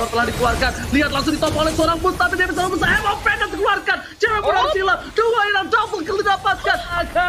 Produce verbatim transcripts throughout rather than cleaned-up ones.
Flower telah dikeluarkan. Lihat langsung ditopong oleh seorang boost, tapi dia bisa membesar. Emma Pendant dikeluarkan. Cewek berhasil. Dua yang double kill didapatkan.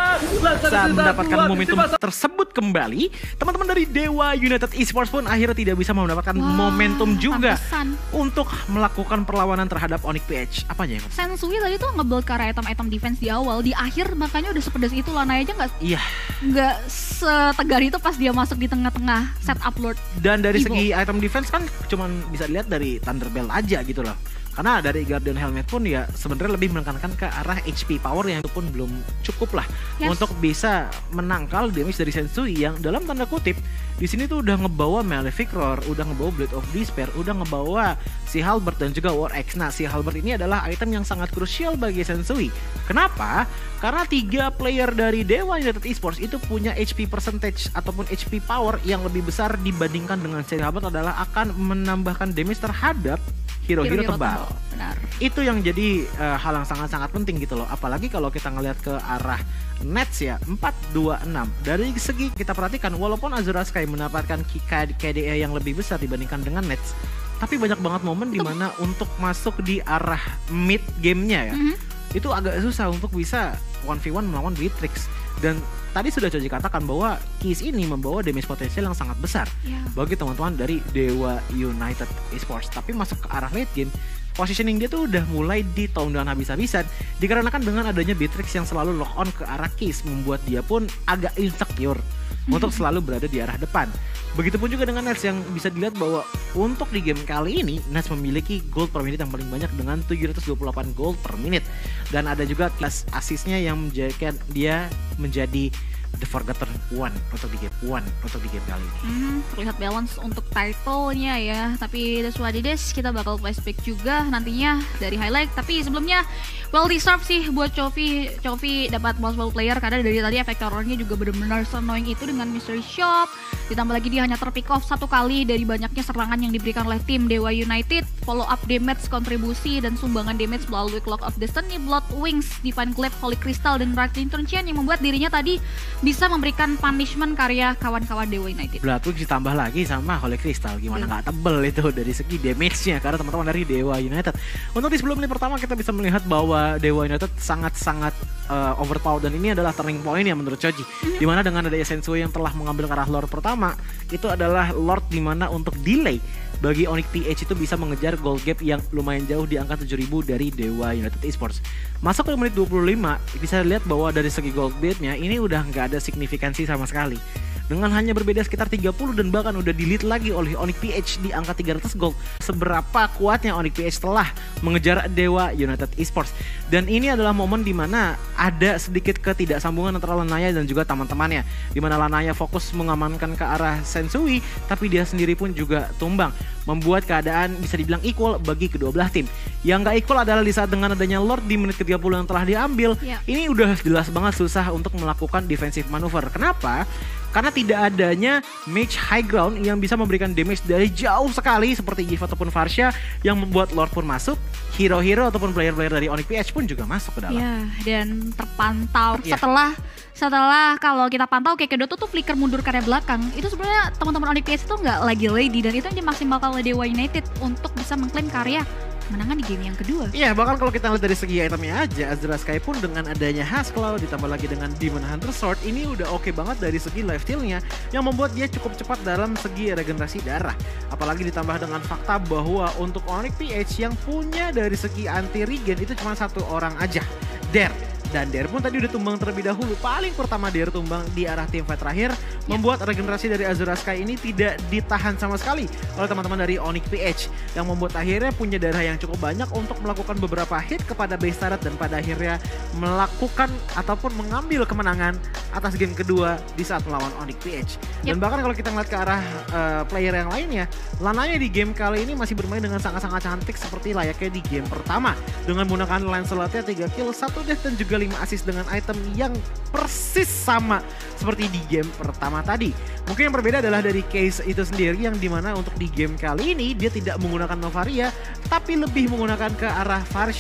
Saat mendapatkan momentum tersebut kembali, teman-teman dari Dewa United Esports pun akhirnya tidak bisa mendapatkan Wah, momentum juga pantesan. untuk melakukan perlawanan terhadap Onyx P H. Apanya ya? Sensui tadi tuh nge-build ke arah item-item defense di awal, di akhir makanya udah sepedas itu. Lana aja nggak Iya. nggak setegar itu pas dia masuk di tengah-tengah setup Lord. Dan dari Evo. segi item defense kan cuman bisa dilihat dari Thunderbell aja gitu loh. Karena dari Guardian Helmet pun ya sebenarnya lebih menekankan ke arah H P power yang itu pun belum cukup lah Yes. untuk bisa menangkal damage dari Sensui yang dalam tanda kutip di sini tuh udah ngebawa Malefic Roar, udah ngebawa Blade of Despair, udah ngebawa si Halberd dan juga War Axe. Nah, si Halberd ini adalah item yang sangat krusial bagi Sensui. Kenapa? Karena tiga player dari Dewa United Esports itu punya H P percentage ataupun H P power yang lebih besar dibandingkan dengan si Halberd adalah akan menambahkan damage terhadap hero-hero Hero-hero tebal. Benar. Itu yang jadi uh, hal yang sangat-sangat penting gitu loh. Apalagi kalau kita ngelihat ke arah Nets ya, empat dua enam. Dari segi kita perhatikan, walaupun Azura Sky mendapatkan K D A yang lebih besar dibandingkan dengan Nets, tapi banyak banget momen dimana untuk masuk di arah mid gamenya ya, Mhm. itu agak susah untuk bisa one v one melawan Beatrix. Dan tadi sudah Coach katakan bahwa Keys ini membawa damage potensial yang sangat besar Ya. bagi teman-teman dari Dewa United Esports. Tapi masuk ke arah late game, positioning dia tuh udah mulai di tone down habis-habisan. Dikarenakan dengan adanya Beatrix yang selalu lock on ke arah Keys, membuat dia pun agak insecure untuk selalu berada di arah depan. Begitupun juga dengan Nets yang bisa dilihat bahwa untuk di game kali ini Nets memiliki gold per minute yang paling banyak dengan tujuh ratus dua puluh delapan gold per minute. Dan ada juga kelas asisnya yang menjadikan dia menjadi The Forgotten One untuk di game one untuk di game kali ini. Hmm, terlihat balance untuk title-nya ya. Tapi that's what it is. Kita bakal flashback juga nantinya dari highlight. Tapi sebelumnya well deserved sih buat Chovy. Chovy dapat most valuable player karena dari tadi efek terornya juga benar-benar annoying itu dengan Mystery Shop. Ditambah lagi dia hanya terpick off satu kali dari banyaknya serangan yang diberikan oleh tim Dewa United. Follow up damage, kontribusi, dan sumbangan damage melalui Clock of Destiny, Blood Wings, Divine Glaive, Holy Crystal, dan Rising Chain yang membuat dirinya tadi bisa memberikan punishment karya kawan-kawan Dewa United. Blood Wings ditambah lagi sama Holy Crystal, gimana nggak tebel itu dari segi damage-nya karena teman-teman dari Dewa United. Untuk di sebelum menit pertama kita bisa melihat bahwa Dewa United sangat-sangat uh, overpowered dan ini adalah turning point ya menurut Choji. Mm-hmm. Dimana dengan ada Sensui yang telah mengambil ke arah Lord pertama, itu adalah Lord dimana untuk delay bagi Onyx P H itu bisa mengejar gold gap yang lumayan jauh di angka tujuh ribu dari Dewa United Esports. Masuk ke menit dua puluh lima, bisa lihat bahwa dari segi gold gap-nya ini udah nggak ada signifikansi sama sekali. Dengan hanya berbeda sekitar tiga puluh dan bahkan udah di-lead lagi oleh Onyx P H di angka tiga ratus gold. Seberapa kuatnya Onyx P H telah mengejar Dewa United Esports. Dan ini adalah momen dimana ada sedikit ketidaksambungan antara Lanaya dan juga teman-temannya. Dimana Lanaya fokus mengamankan ke arah Sensui, tapi dia sendiri pun juga tumbang. Membuat keadaan bisa dibilang equal bagi kedua belah tim. Yang gak equal adalah di saat dengan adanya Lord di menit ke tiga puluh yang telah diambil. Yeah. Ini udah jelas banget susah untuk melakukan defensive manuver. Kenapa? Karena tidak adanya mage high ground yang bisa memberikan damage dari jauh sekali seperti Giv ataupun Varsha yang membuat Lord pun masuk, hero-hero ataupun player-player dari Onyx P H pun juga masuk ke dalam. Ya, dan terpantau Ya. setelah setelah kalau kita pantau kayak kedua tuh flicker mundur ke arah belakang. Itu sebenarnya teman-teman Onyx P H itu nggak lagi ready dan itu yang dimaksimalkan oleh Dewa United untuk bisa mengklaim karya kemenangan di game yang kedua. Iya, bahkan kalau kita lihat dari segi itemnya aja, Azura Sky pun dengan adanya Haskell ditambah lagi dengan Demon Hunter Sword ini udah oke okay banget dari segi life steal-nya yang membuat dia cukup cepat dalam segi regenerasi darah. Apalagi ditambah dengan fakta bahwa untuk Onyx P H yang punya dari segi anti regen itu cuma satu orang aja, Dare. Dan Dare pun tadi udah tumbang terlebih dahulu. Paling pertama Dare tumbang di arah tim fight terakhir, yeah. Membuat regenerasi dari Azura Sky ini tidak ditahan sama sekali oleh teman-teman dari Onyx P H yang membuat akhirnya punya darah yang cukup banyak untuk melakukan beberapa hit kepada base turret dan pada akhirnya melakukan ataupun mengambil kemenangan atas game kedua di saat melawan Onyx P H. Yep. Dan bahkan kalau kita ngeliat ke arah uh, player yang lainnya, Lanaya di game kali ini masih bermain dengan sangat-sangat cantik seperti layaknya di game pertama dengan menggunakan Lancelotnya tiga kill, satu death dan juga lima assist dengan item yang persis sama seperti di game pertama tadi. Mungkin yang berbeda adalah dari case itu sendiri yang dimana untuk di game kali ini dia tidak menggunakan Novaria tapi lebih menggunakan ke arah Varsha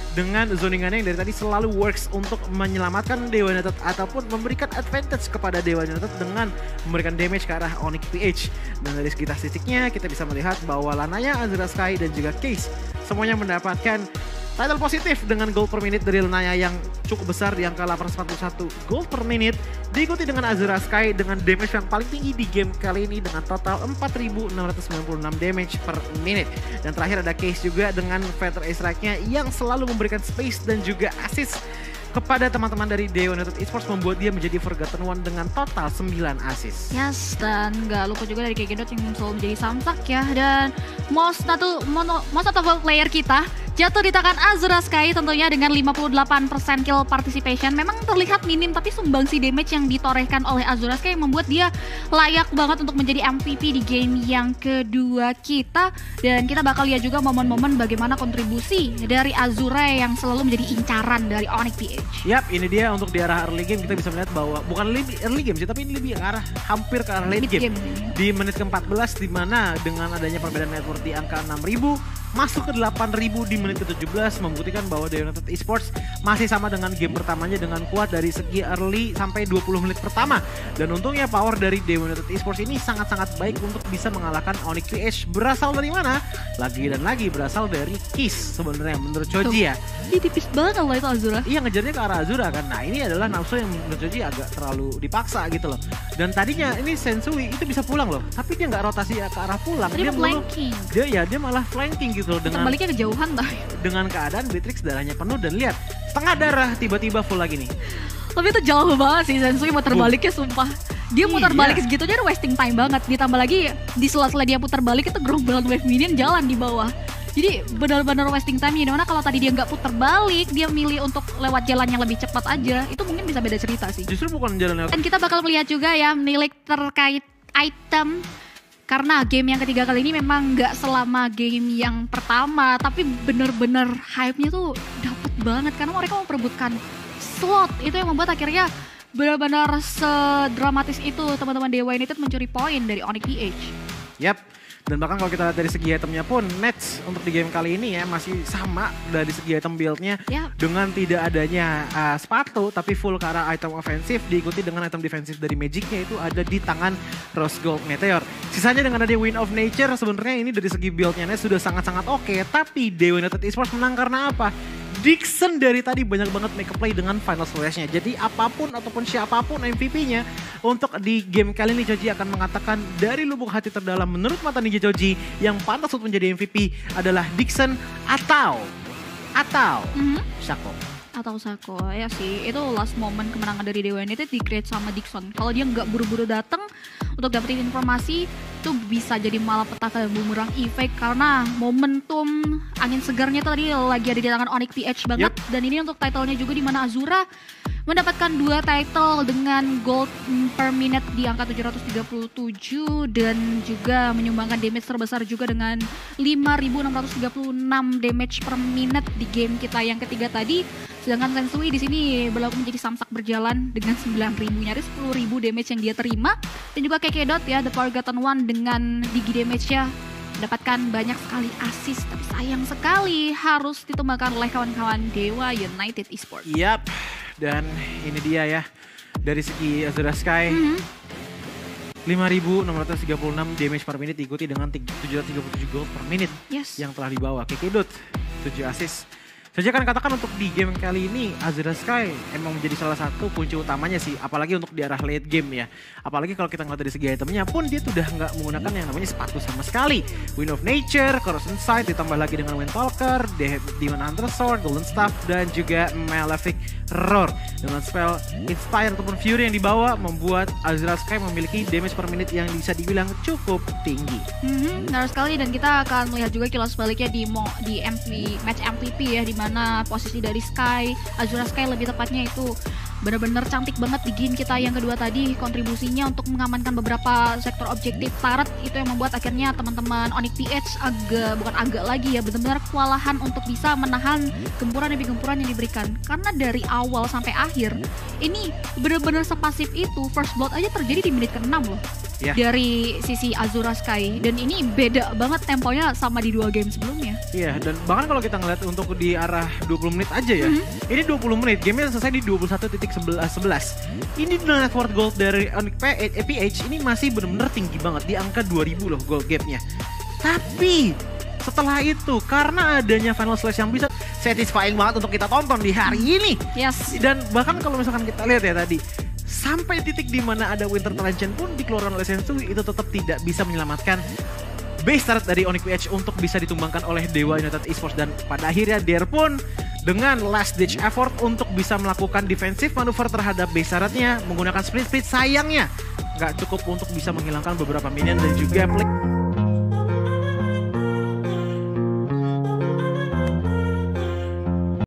dengan zoningannya yang dari tadi selalu works untuk menyelamatkan Dewa United ataupun memberikan advantage kepada Dewa United dengan memberikan damage ke arah Onyx P H. Dan dari segi statistiknya kita bisa melihat bahwa Lanaya, Azura Sky dan juga Case semuanya mendapatkan title positif dengan gold per minute dari Lanaya yang cukup besar di angka delapan ratus empat puluh satu gold per minute. Diikuti dengan Azura Sky dengan damage yang paling tinggi di game kali ini dengan total empat ribu enam ratus sembilan puluh enam damage per minute. Dan terakhir ada Case juga dengan Feather Strike-nya yang selalu memberikan space dan juga assist kepada teman-teman dari Dewa United Esports, membuat dia menjadi Forgotten One dengan total sembilan assist. Yes, dan nggak lupa juga dari Kegedot yang selalu menjadi samsak ya. Dan most natu, mono, most notable player kita jatuh di tangan Azura Sky tentunya dengan lima puluh delapan persen kill participation. Memang terlihat minim tapi sumbangsi damage yang ditorehkan oleh Azura Sky yang membuat dia layak banget untuk menjadi M V P di game yang kedua kita. Dan kita bakal lihat juga momen-momen bagaimana kontribusi dari Azura yang selalu menjadi incaran dari Onyx P H. Yap, ini dia untuk di arah early game kita bisa melihat bahwa bukan lebih early game sih, tapi ini lebih ke arah hampir ke arah late Mid game. game. Di menit ke empat belas di mana dengan adanya perbedaan network di angka enam ribu masuk ke delapan ribu di menit ke tujuh belas membuktikan bahwa Dewa United Esports masih sama dengan game pertamanya dengan kuat dari segi early sampai dua puluh menit pertama. Dan untungnya power dari Dewa United Esports ini sangat-sangat baik untuk bisa mengalahkan Onyx P H. Berasal dari mana? Lagi dan lagi berasal dari Kiss sebenarnya menurut Choji ya. Ih, tipis banget loh itu Azura. Iya, ngejarnya ke arah Azura kan. Nah, ini adalah nafsu yang menurut Choji agak terlalu dipaksa gitu loh. Dan tadinya ini Sensui itu bisa pulang loh, tapi dia nggak rotasi ke arah pulang. Tadi Dia mau mulu- flanking. Dia ya dia malah flanking gitu loh dengan Terbaliknya kejauhan dah. dengan keadaan Beatrix darahnya penuh dan lihat setengah darah tiba-tiba full lagi nih. Tapi itu jauh banget sih Sensui muter baliknya sumpah. Dia muter Iya. balik segitu aja udah wasting time banget. Ditambah lagi di sela-sela dia putar balik itu gerombolan wave minion jalan di bawah. Jadi benar-benar wasting time ya. Dimana kalau tadi dia nggak putar balik, dia milih untuk lewat jalan yang lebih cepat aja, itu mungkin bisa beda cerita sih. Justru bukan jalan lewat. Dan kita bakal melihat juga ya milik terkait item. Karena game yang ketiga kali ini memang nggak selama game yang pertama, tapi bener-bener hype-nya tuh dapet banget karena mereka mau perebutkan slot. Itu yang membuat akhirnya benar-benar sedramatis itu teman-teman Dewa United mencuri poin dari Onyx P H. Yap. Dan bahkan kalau kita lihat dari segi itemnya pun, Nets untuk di game kali ini ya masih sama dari segi item build-nya. Yap. Dengan tidak adanya uh, sepatu, tapi full ke arah item ofensif, diikuti dengan item defensif dari Magic-nya itu ada di tangan Rose Gold Meteor. Sisanya dengan ada Wind of Nature, sebenarnya ini dari segi build-nya Nets sudah sangat-sangat oke. Tapi Dewa United Esports menang karena apa? Dixon dari tadi banyak banget make a play dengan final slash-nya. Jadi apapun ataupun siapapun M V P-nya untuk di game kali ini Choji akan mengatakan dari lubuk hati terdalam menurut mata Ninja Choji yang pantas untuk menjadi M V P adalah Dixon atau atau Mhm. Shaco. Atau Sako ya sih, itu last moment kemenangan dari Dewa United di create sama Dixon. Kalau dia nggak buru-buru datang untuk dapetin informasi, itu bisa jadi malapetaka boomerang effect karena momentum angin segarnya tuh tadi lagi ada di tangan Onyx P H banget. Yep. Dan ini untuk title-nya juga di mana Azura mendapatkan dua title dengan gold per minute di angka tujuh ratus tiga puluh tujuh dan juga menyumbangkan damage terbesar juga dengan lima ribu enam ratus tiga puluh enam damage per minute di game kita yang ketiga tadi. Sedangkan Sensui di sini berlaku menjadi samsak berjalan dengan sembilan ribu, nyaris sepuluh ribu damage yang dia terima. Dan juga Kekedot ya, The Forgotten One dengan digi damage-nya mendapatkan banyak sekali assist. Tapi sayang sekali harus ditumbangkan oleh kawan-kawan Dewa United Esports. Yap. Dan ini dia ya, dari segi Azura Sky, Mhm. lima ribu enam ratus tiga puluh enam damage per menit diikuti dengan tujuh ratus tiga puluh tujuh gold per menit Yes. yang telah dibawa. Kekedot tujuh assist. Saya akan katakan untuk di game kali ini Azura Sky emang menjadi salah satu kunci utamanya sih, apalagi untuk di arah late game ya. Apalagi kalau kita ngeliat dari segi itemnya pun dia sudah nggak menggunakan yang namanya sepatu sama sekali. Wind of Nature, Corrosion Sight ditambah lagi dengan Wind Talker, Demon Hunter Sword, Golden Staff dan juga Malefic Roar. Dengan spell Inspire ataupun Fury yang dibawa membuat Azura Sky memiliki damage per menit yang bisa dibilang cukup tinggi. Mhm, benar sekali, dan kita akan melihat juga kilas baliknya di mo, di M V, match M V P ya, di mana posisi dari Sky, Azura Sky lebih tepatnya itu benar-benar cantik banget di game kita yang kedua tadi. Kontribusinya untuk mengamankan beberapa sektor objektif turret itu yang membuat akhirnya teman-teman Onyx P H agak, bukan agak lagi ya, benar-benar kewalahan untuk bisa menahan gempuran demi gempuran yang diberikan. Karena dari awal sampai akhir ini benar-benar sepasif itu, first blood aja terjadi di menit ke enam loh. Yeah. dari sisi Azura Sky, dan ini beda banget temponya sama di dua game sebelumnya. Iya, dan bahkan kalau kita ngeliat untuk di arah dua puluh menit aja ya, mm-hmm. ini dua puluh menit, gamenya selesai di dua puluh satu titik sebelas. Ini net worth gold dari Onyx P H ini masih benar-benar tinggi banget, di angka dua ribu loh gold gapnya. Tapi setelah itu, karena adanya Final Slash yang bisa satisfying banget untuk kita tonton di hari ini. Yes. Dan bahkan kalau misalkan kita lihat ya tadi, sampai titik di mana ada Winter Legend pun dikeluarkan oleh Sensui, itu tetap tidak bisa menyelamatkan base turret dari Onyx P H untuk bisa ditumbangkan oleh Dewa United Esports. Dan pada akhirnya Dare pun dengan last ditch effort untuk bisa melakukan defensive manuver terhadap base turretnya menggunakan split-split, sayangnya nggak cukup untuk bisa menghilangkan beberapa minion dan juga flick